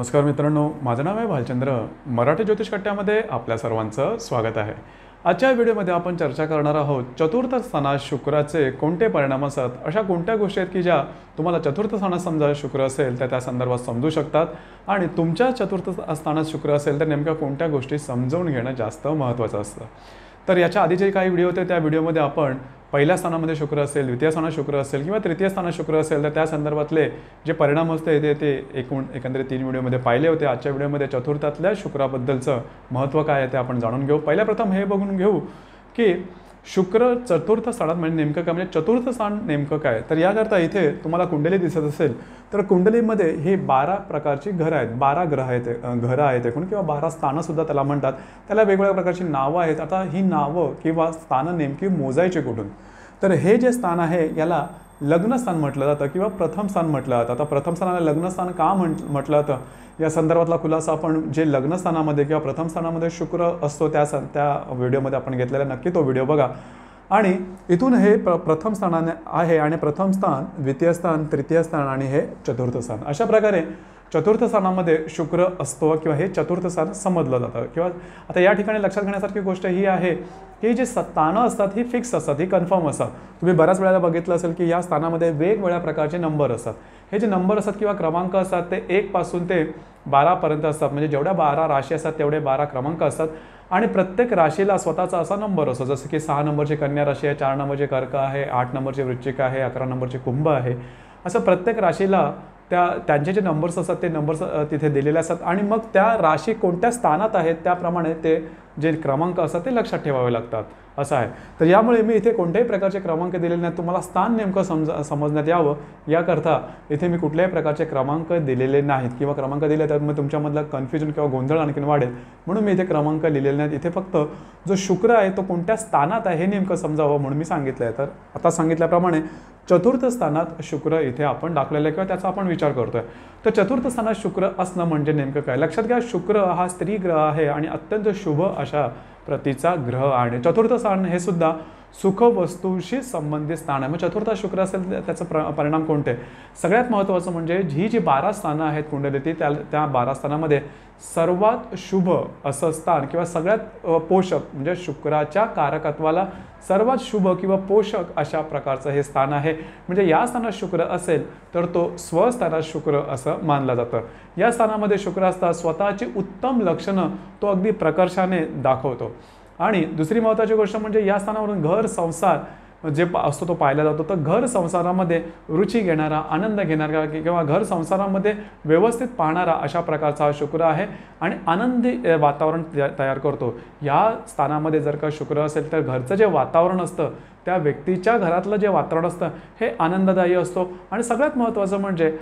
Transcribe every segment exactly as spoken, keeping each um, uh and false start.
नमस्कार मित्रांनो, माझं नाव आहे भालचंद्र. मराठी ज्योतिष कट्ट्यामध्ये आपल्या सर्वांचं स्वागत आहे. आजच्या व्हिडिओमध्ये आपण चर्चा करणार आहोत चतुर्थ स्थानात शुक्राचे कोणते परिणाम असतात. अशा कोणत्या गोष्टी आहेत की ज्या तुम्हाला चतुर्थ स्थानात समजा शुक्र असेल तर त्या संदर्भात समजू शकतात आणि तुमच्या चतुर्थ स्थानात शुक्र असेल तर नेमक्या कोणत्या गोष्टी समजून घेणं जास्त महत्त्वाचं असतं. तर याच्या आधी जे काही व्हिडिओ होते त्या व्हिडिओमध्ये आपण पहिल्या स्थानामध्ये शुक्र असेल, द्वितीय स्थानात शुक्र असेल किंवा तृतीय स्थानात शुक्र असेल तर त्या संदर्भातले जे परिणाम असते ते ते एकूण एकंदरीत तीन व्हिडिओमध्ये पाहिले होते. आजच्या व्हिडिओमध्ये चतुर्थातल्या शुक्राबद्दलचं महत्त्व काय आहे ते आपण जाणून घेऊ. पहिल्या प्रथम हे बघून घेऊ की शुक्र चतुर्थ स्थानात म्हणजे नेमकं काय, म्हणजे चतुर्थ स्थान नेमकं काय. तर याकरता इथे तुम्हाला कुंडली दिसत असेल तर कुंडलीमध्ये हे बारा प्रकारची घरं आहेत, बारा ग्रह आहेत, घरं आहेत एकूण किंवा बारा स्थानंसुद्धा त्याला म्हणतात. त्याला वेगवेगळ्या प्रकारची नावं आहेत. आता ही नावं किंवा स्थानं नेमकी मोजायची कुठून. तर हे जे स्थान आहे याला लग्नस्थान म्हटलं जातं किंवा प्रथम स्थान म्हटलं जातं. आता प्रथम स्थानाला लग्नस्थान का म्हट म्हटलं जातं या संदर्भातला खुलासा आपण जे लग्नस्थानामध्ये किंवा प्रथम स्थानामध्ये शुक्र असतो त्या त्या व्हिडिओमध्ये आपण घेतलेला, नक्की तो व्हिडिओ बघा. आणि इथून हे प्र प्रथम स्थानाने आहे आणि प्रथम स्थान, द्वितीय स्थान, तृतीय स्थान आणि हे चतुर्थ स्थान. अशा प्रकारे चतुर्थ स्थानामध्ये शुक्र असतो किंवा हे चतुर्थ स्थान समजलं जातं. किंवा आता या ठिकाणी लक्षात घेण्यासारखी गोष्ट ही आहे की जी स्थानं असतात ही फिक्स असतात, ही कन्फर्म असतात. तुम्ही बऱ्याच वेळेला बघितलं असेल की या स्थानामध्ये वेगवेगळ्या प्रकारचे नंबर असतात. हे जे नंबर असतात किंवा क्रमांक असतात ते एक पासून ते बारापर्यंत असतात. म्हणजे जेवढ्या बारा राशी असतात तेवढे बारा क्रमांक असतात आणि प्रत्येक राशीला स्वतःचा असा नंबर असतो. जसं की सहा नंबरची कन्या राशी आहे, चार नंबरची कर्क आहे, आठ नंबरची वृश्चिक आहे, अकरा नंबरची कुंभ आहे. असं प्रत्येक राशीला त्या त्यांचे जे नंबर्स असतात ते नंबर्स तिथे दिलेले असतात आणि मग त्या राशी कोणत्या स्थानात आहेत त्याप्रमाणे ते जे क्रमांक असतात ते लक्षात ठेवावे लागतात असं आहे. तर यामुळे मी इथे कोणत्याही प्रकारचे क्रमांक दिलेले नाहीत. तुम्हाला स्थान नेमकं समज समजण्यात यावं याकरता इथे मी कुठल्याही प्रकारचे क्रमांक दिलेले नाहीत किंवा क्रमांक दिले तर मग तुमच्यामधलं कन्फ्युजन किंवा गोंधळ आणखीन वाढेल म्हणून मी इथे क्रमांक लिहिलेले नाहीत. इथे फक्त जो शुक्र आहे तो कोणत्या स्थानात आहे हे नेमकं समजावं म्हणून मी सांगितलं आहे. तर आता सांगितल्याप्रमाणे चतुर्थ स्थानात शुक्र इथे आपण दाखवलेलं आहे किंवा त्याचा आपण विचार करतोय. तर चतुर्थ स्थानात शुक्र असणं म्हणजे नेमकं काय. लक्षात घ्या, शुक्र हा स्त्री ग्रह आहे आणि अत्यंत शुभ अशा प्रतीचा ग्रह आहे. चतुर्थ स्थान हे सुद्धा सुख वस्तूशी संबंधित स्थान आहे. मग चतुर्थ शुक्र असेल त्याचा प्र परिणाम कोणते. सगळ्यात महत्त्वाचं म्हणजे ही जी बारा स्थानं आहेत कुंडलीतील त्या त्या बारा स्थानामध्ये सर्वात शुभ असं स्थान किंवा सगळ्यात पोषक म्हणजे शुक्राच्या कारकत्वाला सर्वात शुभ किंवा पोषक अशा प्रकारचं हे स्थान आहे. म्हणजे या स्थानात शुक्र असेल तर तो स्वस्थानात शुक्र असं मानलं जातं. या स्थानामध्ये शुक्र असता स्वतःची उत्तम लक्षणं तो अगदी प्रकर्षाने दाखवतो. आणि दुसरी महत्त्वाची गोष्ट म्हणजे या स्थानावरून घर संसार जे असतो तो पाहिला जातो. तर घर संसारामध्ये रुची घेणारा, आनंद घेणारा किंवा घर संसारामध्ये व्यवस्थित पाहणारा अशा प्रकारचा हा शुक्र आहे आणि आनंदी वातावरण तयार करतो. या स्थानामध्ये जर का शुक्र असेल तर घरचं जे वातावरण असतं त्या व्यक्तीच्या घरातलं जे वातावरण असतं हे आनंददायी असतो. आणि सगळ्यात महत्त्वाचं म्हणजे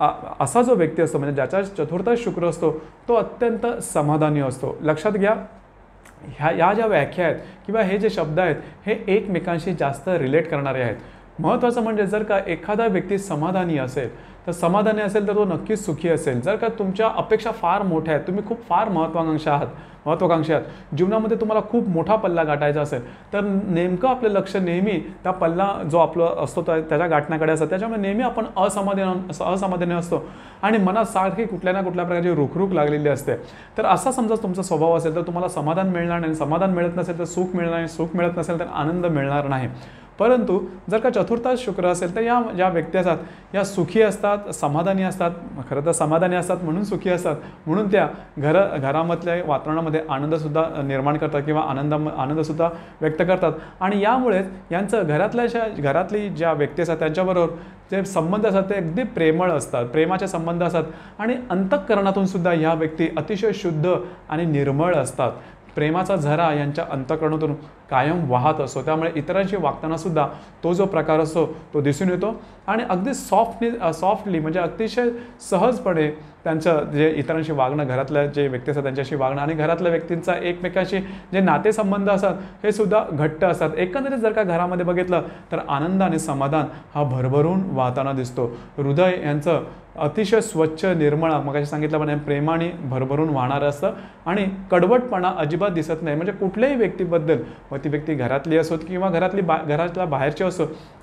असा जो व्यक्ती असतो म्हणजे ज्याचा चतुर्थ शुक्र असतो तो अत्यंत समाधानी असतो. लक्षात घ्या, ह्या या ज्या व्याख्या आहेत किंवा हे जे शब्द आहेत हे एकमेकांशी जास्त रिलेट करणारे आहेत. महत्त्वाचं म्हणजे जर का एखादा व्यक्ती समाधानी असेल तर समाधानी असेल तर तो नक्कीच सुखी असेल. जर का तुमच्या अपेक्षा फार मोठ्या आहेत, तुम्ही खूप फार महत्त्वाकांक्षी आहात महत्त्वाकांक्षी आहात जीवनामध्ये तुम्हाला खूप मोठा पल्ला गाठायचा असेल तर नेमकं आपलं लक्ष नेहमी त्या पल्ला जो आपलं असतो त्याच्या गाठण्याकडे असतं. त्याच्यामुळे नेहमी आपण असमाधान असमाधानी असतो आणि मनात सारखी कुठल्या ना कुठल्या प्रकारची रुखरुख लागलेली असते. तर असा समजा तुमचा स्वभाव असेल तर तुम्हाला समाधान मिळणार नाही, समाधान मिळत नसेल तर सुख मिळणार नाही, सुख मिळत नसेल तर आनंद मिळणार नाही. परंतु जर का चतुर्थात शुक्र असेल तर या ज्या व्यक्ती असतात या सुखी असतात, समाधानी असतात. खरं तर समाधानी असतात म्हणून सुखी असतात, म्हणून त्या घर घरामधल्या वातावरणामध्ये आनंदसुद्धा निर्माण करतात किंवा आनंद आनंदसुद्धा व्यक्त करतात. आणि यामुळेच यांचं घरातल्या ज्या घरातली ज्या व्यक्ती असतात त्यांच्याबरोबर जे संबंध असतात ते अगदी प्रेमळ असतात, प्रेमाचे संबंध असतात आणि अंतःकरणातून सुद्धा ह्या व्यक्ती अतिशय शुद्ध आणि निर्मळ असतात. प्रेमाचा झरा यांच्या अंतःकरणातून कायम वाहत असतो. त्यामुळे इतरांशी वागताना सुद्धा तो जो प्रकार असतो तो दिसून येतो आणि अगदी सॉफ्टली सॉफ्टली म्हणजे अतिशय सहजपणे त्यांचं जे इतरांशी वागणं, घरातल्या जे व्यक्ती असतात त्यांच्याशी वागणं आणि घरातल्या व्यक्तींचा एकमेकांशी जे नातेसंबंध असतात हे सुद्धा घट्ट असतात. एकंदरीत जर का घरामध्ये बघितलं तर आनंद आणि समाधान हा भरभरून वाहताना दिसतो. हृदय यांचं अतिशय स्वच्छ निर्मळ मग सांगितल्याप्रमाणे प्रेमाने भरभरून वाहणारं असतं आणि कडवटपणा अजिबात दिसत नाही. म्हणजे कुठल्याही व्यक्तीबद्दल मग ती व्यक्ती घरातली असो किंवा घरातली बा घरातल्या बाहेरची असो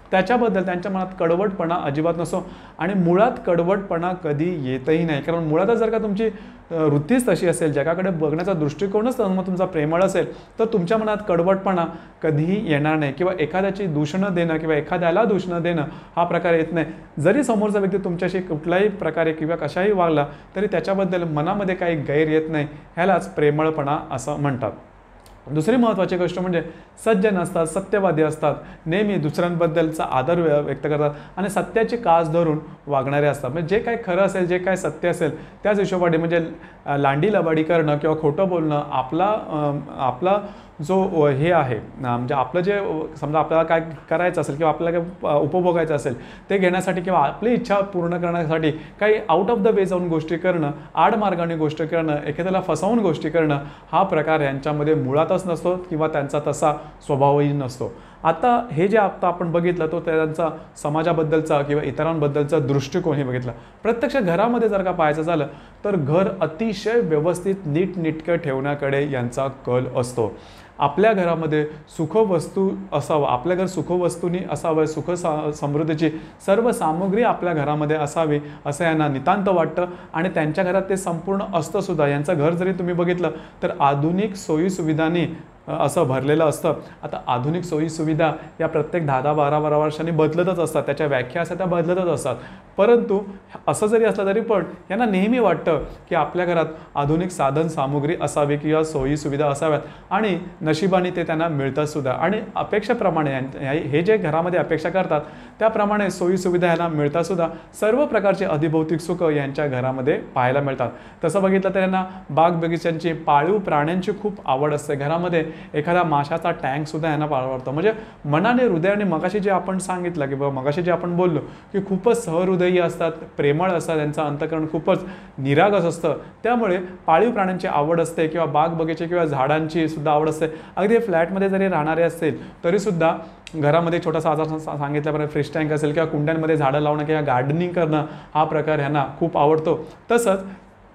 त्याच्याबद्दल त्यांच्या मनात कडवटपणा अजिबात नसतो आणि मुळात कडवटपणा कधी येतही नाही, कारण मुळातच जर का तुमची वृत्तीच तशी असेल, जगाकडे बघण्याचा दृष्टिकोनच मग तुमचा प्रेमळ असेल, तर तुमच्या मनात कडवटपणा कधीही येणार नाही किंवा एखाद्याची दूषणं देणं किंवा एखाद्याला दूषणं देणं हा प्रकार येत नाही. जरी समोरचा व्यक्ती तुमच्याशी कुठल्याही प्रकारे किंवा कशाही वागला तरी त्याच्याबद्दल मनामध्ये काही गैर येत नाही. ह्यालाच प्रेमळपणा असं म्हणतात. दुसरी महत्त्वाची गोष्ट म्हणजे सज्जन असतात, सत्यवादी असतात, नेहमी दुसऱ्यांबद्दलचा आदर व्यक्त करतात आणि सत्याची कास धरून वागणारे असतात. म्हणजे जे काय खरं असेल, जे काय सत्य असेल त्याच हिशोबाने म्हणजे लांडी लबाडी करणं किंवा खोटं बोलणं आपला आपला जो हे आहे म्हणजे आपलं जे समजा आपल्याला काय करायचं असेल किंवा आपल्याला काय उपभोगायचं असेल ते घेण्यासाठी किंवा आपली इच्छा पूर्ण करण्यासाठी काही आउट ऑफ द वे जाऊन गोष्टी करणं, आडमार्गाने गोष्ट करणं, एखाद्याला फसवून गोष्टी करणं हा प्रकार यांच्यामध्ये मुळातच नसतो किंवा त्यांचा तसा स्वभावही नसतो. आता हे जे आता आपण बघितलं तो त्यांचा समाजाबद्दलचा किंवा इतरांबद्दलचा दृष्टिकोन हे बघितला. प्रत्यक्ष घरामध्ये जर का पाहायचं झालं तर घर अतिशय व्यवस्थित नीटनेटकं ठेवण्याकडे यांचा कल असतो. आपल्या घरामध्ये सुखवस्तू असावं, आपल्या घर सुखवस्तूंनी असावं, सुख सा समृद्धीची सर्व सामग्री आपल्या घरामध्ये असावी असं यांना नितांत वाटतं आणि त्यांच्या घरात ते संपूर्ण असतं सुद्धा. यांचं घर जरी तुम्ही बघितलं तर आधुनिक सोयीसुविधांनी असं भरलेलं असतं. आता आधुनिक सोयीसुविधा या प्रत्येक दहा दहा बारा बारा वर्षांनी बदलतच असतात, त्याच्या व्याख्या असतात त्या बदलतच असतात. परंतु असं जरी असलं तरी पण यांना नेहमी वाटतं की आपल्या घरात आधुनिक साधन सामुग्री असावी किंवा सोयीसुविधा असाव्यात आणि नशिबाने ते त्यांना मिळतात सुद्धा. आणि अपेक्षेप्रमाणे हे जे घरामध्ये अपेक्षा करतात त्याप्रमाणे सोयीसुविधा यांना मिळतात सुद्धा. सर्व प्रकारचे अधिभौतिक सुख यांच्या घरामध्ये पाहायला मिळतात. तसं बघितलं तर यांना बाग बगीच्यांची, पाळीव प्राण्यांची खूप आवड असते. घरामध्ये एखादा माशाचा टँक सुद्धा यांना आवडतो. म्हणजे मनाने, हृदयाने, मगाशी जे आपण सांगितलं की बाबा मगाशी जे आपण बोललो की खूपच सहृदयी असतात, प्रेमळ असतात, त्यांचं अंतःकरण खूपच निरागस असतं. त्यामुळे पाळीव प्राण्यांची आवड असते किंवा बाग बगीचे किंवा झाडांची सुद्धा आवड असते. अगदी फ्लॅटमध्ये जरी राहणारे असतील तरी सुद्धा घरामध्ये छोटासा आजार सांगितल्याप्रमाणे फ्रिश टँक असेल किंवा कुंड्यांमध्ये झाडं लावणं किंवा गार्डनिंग करणं हा प्रकार ह्यांना खूप आवडतो. तसंच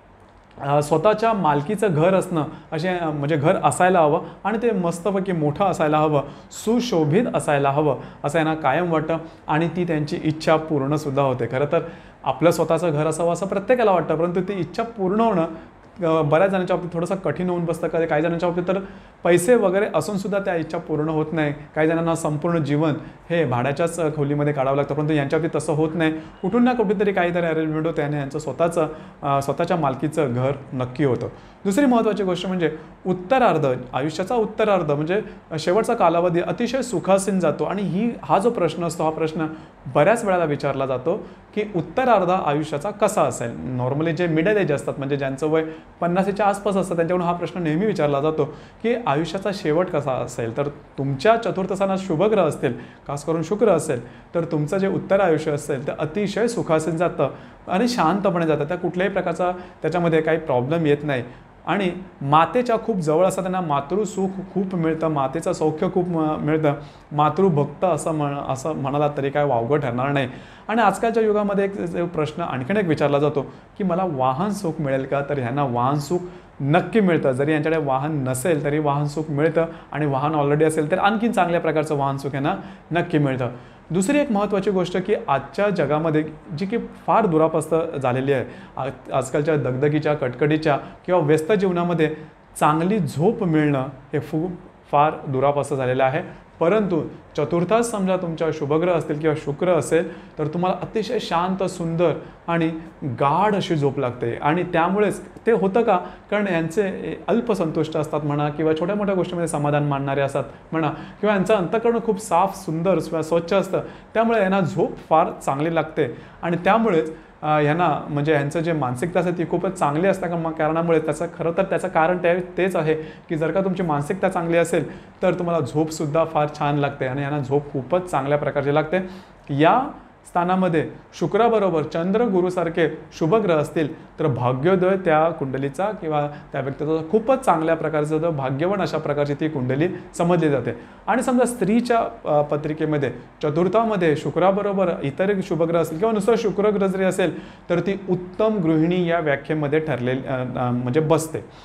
स्वतःच्या मालकीचं घर असणं असे म्हणजे घर असायला हवं आणि ते मस्तपैकी मोठं असायला हवं, सुशोभित असायला हवं असं यांना कायम वाटतं आणि ती त्यांची इच्छा पूर्णसुद्धा होते. खरं तर आपलं स्वतःचं घर असावं असं प्रत्येकाला वाटतं, परंतु ती इच्छा पूर्ण होणं बऱ्याच जणांच्या बाबतीत थोडंसं कठीण होऊन बसतं. कधी काही जणांच्या बाबतीत तर पैसे वगैरे असूनसुद्धा त्या इच्छा पूर्ण होत नाही. काही जणांना संपूर्ण जीवन हे भाड्याच्याच खोलीमध्ये काढावं लागतं, परंतु यांच्या बाबतीत तसं होत नाही. कुठून ना कुठेतरी काहीतरी अरेंजमेंट होते आणि यांचं स्वतःचं स्वतःच्या मालकीचं घर नक्की होतं. दुसरी महत्त्वाची गोष्ट म्हणजे उत्तरार्ध, आयुष्याचा उत्तरार्ध म्हणजे शेवटचा कालावधी अतिशय सुखासीन जातो. आणि ही हा जो प्रश्न असतो हा प्रश्न बऱ्याच वेळेला विचारला जातो की उत्तरार्ध आयुष्याचा कसा असेल. नॉर्मली जे मिडल एज असतात म्हणजे ज्यांचं वय पन्नासीच्या आसपास असतं त्यांच्याकडून हा प्रश्न नेहमी विचारला जातो की आयुष्याचा शेवट कसा असेल. तर तुमच्या चतुर्थ स्थानात शुभग्रह असतील, खास करून शुक्र असेल, तर तुमचं जे उत्तर आयुष्य असेल ते अतिशय सुखासीन जातं आणि शांतपणे जातं. त्या कुठल्याही प्रकारचा त्याच्यामध्ये काही प्रॉब्लेम येत नाही. आणि मातेच्या खूप जवळ असतात त्यांना मातृसुख खूप मिळतं, मातेचं सौख्य खूप मिळतं. मातृभक्त असं म्हण असं म्हणाला तरी काय वावगं ठरणार नाही. आणि आजकालच्या युगामध्ये एक प्रश्न आणखीन एक विचारला जातो की मला वाहन सुख मिळेल का. तर ह्यांना वाहन सुख नक्की मिळतं. जरी यांच्याकडे वाहन नसेल तरी वाहन सुख मिळतं आणि वाहन ऑलरेडी असेल तर आणखीन चांगल्या प्रकारचं वाहन सुख यांना नक्की मिळतं. दुसरी एक महत्त्वाची गोष्ट की आजच्या जगामध्ये जी की फार दुरापस्त झालेली आहे, आजकालच्या दगदगीच्या, कटकटीच्या किंवा व्यस्त जीवनामध्ये चांगली झोप मिळणं हे खूप फार दुरापस्त झालेलं आहे. परंतु चतुर्थात समजा तुमच्या शुभग्रह असतील किंवा शुक्र असेल तर तुम्हाला अतिशय शांत, सुंदर आणि गाढ अशी झोप लागते. आणि त्यामुळेच ते होतं का, कारण यांचे अल्पसंतुष्ट असतात म्हणा किंवा छोट्या मोठ्या गोष्टीमध्ये समाधान मानणारे असतात म्हणा किंवा यांचं अंतःकरण खूप साफ, सुंदर, स्वच्छ असतं. त्यामुळे यांना झोप फार चांगली लागते आणि त्यामुळेच ह्यांना म्हणजे यांचं जे मानसिकता असते ती खूपच चांगली असते. का कारणामुळे त्याचं खरं तर त्याचं कारण ते तेच आहे की जर का तुमची मानसिकता चांगली असेल तर तुम्हाला झोपसुद्धा फार छान लागते आणि यांना झोप खूपच चांगल्या प्रकारची लागते. या स्थानामध्ये शुक्राबरोबर चंद्र, गुरुसारखे शुभग्रह असतील तर भाग्योदय त्या कुंडलीचा किंवा त्या व्यक्तीचा खूपच चांगल्या प्रकारचं भाग्यवान अशा प्रकारची ती कुंडली समजली जाते. आणि समजा स्त्रीच्या पत्रिकेमध्ये चतुर्थामध्ये शुक्राबरोबर इतर शुभग्रह असतील किंवा नुसतं शुक्रग्रह जरी असेल तर ती उत्तम गृहिणी या व्याख्येमध्ये ठरलेली म्हणजे बसते.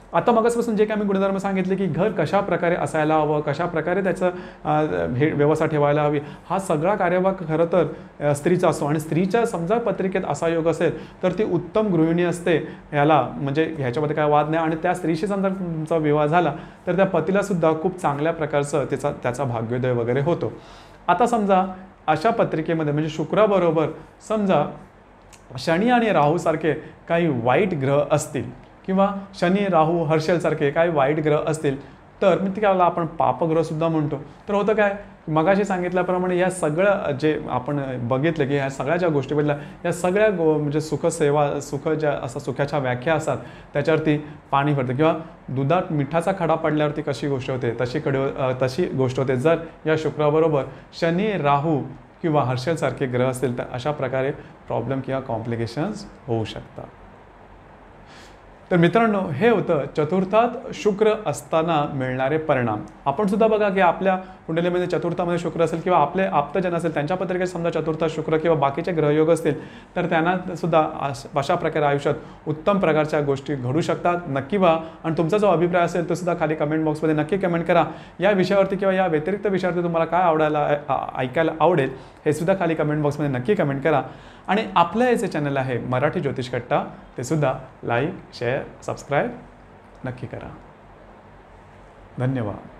आता मगासपासून जे काही मी गुणधर्म सांगितले की घर कशा प्रकारे असायला हवं, कशा प्रकारे त्याचं अ, हे व्यवस्था ठेवायला हवी, हा सगळा कार्यभाग खरं तर अ, स्त्रीचा असतो. आणि स्त्रीच्या समजा पत्रिकेत असा योग असेल तर ती उत्तम गृहिणी असते, ह्याला म्हणजे ह्याच्यामध्ये काय वाद नाही. आणि त्या स्त्रीशी समजा तुमचा विवाह झाला तर त्या पतीला सुद्धा खूप चांगल्या प्रकारचं त्याचा त्याचा भाग्योदय वगैरे होतो. आता समजा अशा पत्रिकेमध्ये म्हणजे शुक्राबरोबर समजा शनी आणि राहूसारखे काही वाईट ग्रह असतील किंवा शनी राहू हर्षलसारखे काही वाईट ग्रह असतील तर मी त्याला आपण पापग्रहसुद्धा म्हणतो. तर होतं काय, मगाशी सांगितल्याप्रमाणे या सगळं जे आपण बघितलं की ह्या सगळ्या ज्या गोष्टी बदल्या या सगळ्या गो म्हणजे सुखसेवा सुख ज्या असं सुखाच्या व्याख्या असतात त्याच्यावरती पाणी पडतं. किंवा दुधात मिठाचा खडा पडल्यावरती कशी गोष्ट होते तशी कडे तशी गोष्ट होते जर या शुक्राबरोबर शनी राहू किंवा हर्षलसारखे ग्रह असतील तर अशा प्रकारे प्रॉब्लेम किंवा कॉम्प्लिकेशन्स होऊ शकतात. तर मित्रांनो, हे होतं चतुर्थात शुक्र असताना मिळणारे परिणाम. आपण सुद्धा बघा की आपल्या कुंडलीमध्ये चतुर्थामध्ये शुक्र असेल किंवा आपले आप्तजन असेल त्यांच्या पत्रिकेत समजा चतुर्थात शुक्र किंवा बाकीचे ग्रहयोग असतील तर त्यांना सुद्धा अशा प्रकारे आयुष्यात उत्तम प्रकारच्या गोष्टी घडू शकतात. नक्की व्हा. आणि तुमचा जो अभिप्राय असेल तो सुद्धा खाली कमेंट बॉक्समध्ये नक्की कमेंट करा. या विषयावरती किंवा या व्यतिरिक्त विषयावरती तुम्हाला काय आवडायला ऐकायला आवडेल हे सुद्धा खाली कमेंट बॉक्समध्ये नक्की कमेंट करा. आणि आपलं हे जे चॅनल आहे मराठी ज्योतिष कट्टा ते सुद्धा लाईक शेअर सबस्क्राईब नक्की करा. धन्यवाद.